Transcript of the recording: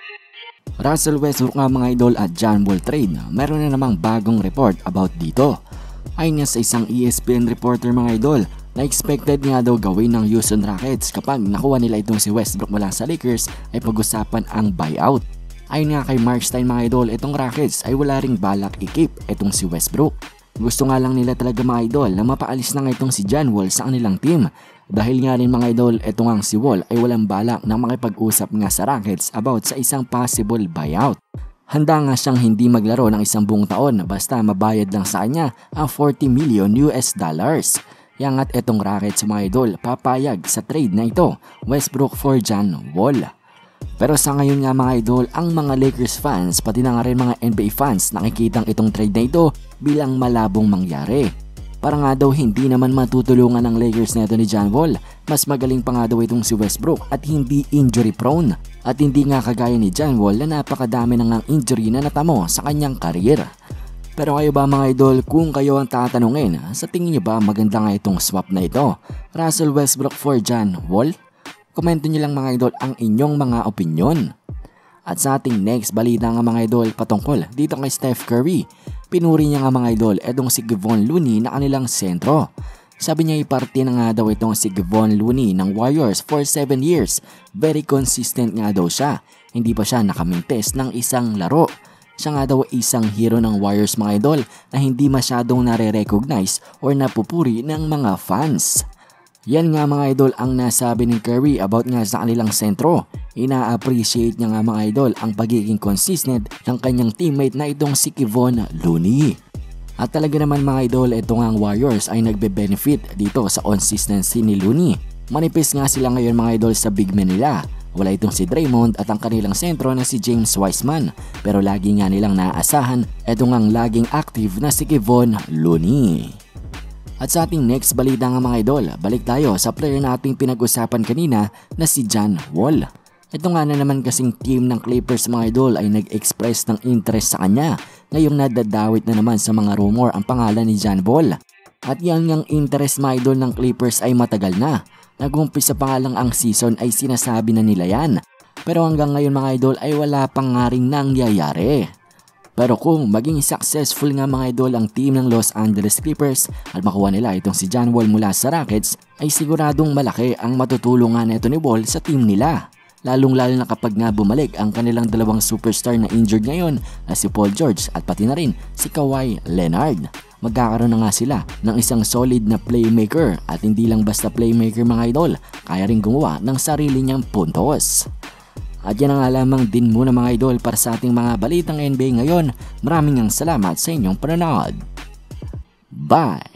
Russell Westbrook nga mga idol at John Wall trade, meron na namang bagong report about dito. Ayon nga sa isang ESPN reporter mga idol, na expected nga daw gawin ng Houston Rockets kapag nakuha nila itong si Westbrook mula sa Lakers ay pag-usapan ang buyout. Ayon nga kay Mark Stein mga idol, itong Rockets ay wala ring balak i-keep itong si Westbrook. Gusto nga lang nila talaga mga idol na mapaalis na nga itong si John Wall sa kanilang team. Dahil nga rin mga idol, itong ang si Wall ay walang balak na makipag-usap nga sa Rockets about sa isang possible buyout. Handa nga siyang hindi maglaro ng isang buong taon basta mabayad lang sa kanya ang $40 million. Yangat itong Rockets mga idol papayag sa trade na ito, Westbrook for John Wall. Pero sa ngayon nga mga idol, ang mga Lakers fans pati na nga rin mga NBA fans nakikitang itong trade na ito bilang malabong mangyari. Para nga daw hindi naman matutulungan ng Lakers na ito ni John Wall, mas magaling pa nga daw itong si Westbrook at hindi injury prone. At hindi nga kagaya ni John Wall na napakadami ng injury na natamo sa kanyang career. Pero kayo ba mga idol, kung kayo ang tatanungin, sa tingin nyo ba maganda nga itong swap na ito? Russell Westbrook for John Wall? Komento nyo lang mga idol ang inyong mga opinyon. At sa ating next balita nga mga idol patungkol dito kay Steph Curry, pinuri niya nga mga idol itong si Kevon Looney na kanilang sentro. Sabi niya iparte na nga daw itong si Kevon Looney ng Warriors for 7 years. Very consistent nga daw siya, hindi pa siya nakamintes ng isang laro. Siya nga daw isang hero ng Warriors mga idol na hindi masyadong nare-recognize or napupuri ng mga fans. Yan nga mga idol ang nasabi ni Curry about nga sa kanilang sentro. Ina-appreciate niya nga mga idol ang pagiging consistent ng kanyang teammate na itong si Kevon Looney. At talaga naman mga idol, ito nga ang Warriors ay nagbe-benefit dito sa consistency ni Looney. Manipis nga sila ngayon mga idol sa big men nila. Wala itong si Draymond at ang kanilang sentro na si James Wiseman. Pero lagi nga nilang naaasahan ito ngang laging active na si Kevon Looney. At sa ating next balita nga mga idol, balik tayo sa player na ating pinag-usapan kanina na si John Wall. Ito nga na naman kasing team ng Clippers mga idol ay nag-express ng interest sa kanya. Ngayong nadadawit na naman sa mga rumor ang pangalan ni John Wall. At yan ngang interest mga idol ng Clippers ay matagal na. Nag-umpisa pa nga lang ang season ay sinasabi na nila yan. Pero hanggang ngayon mga idol ay wala pang nga ring nangyayari. Pero kung maging successful nga mga idol ang team ng Los Angeles Clippers at makuha nila itong si John Wall mula sa Rockets, ay siguradong malaki ang matutulungan nito ni Wall sa team nila. Lalong-lalo na kapag nga bumalik ang kanilang dalawang superstar na injured ngayon na si Paul George at pati na rin si Kawhi Leonard. Magkakaroon na nga sila ng isang solid na playmaker at hindi lang basta playmaker mga idol, kaya rin gumawa ng sarili niyang puntos. At yan nga lamang din muna mga idol para sa ating mga balitang NBA ngayon. Maraming salamat sa inyong panonood. Bye!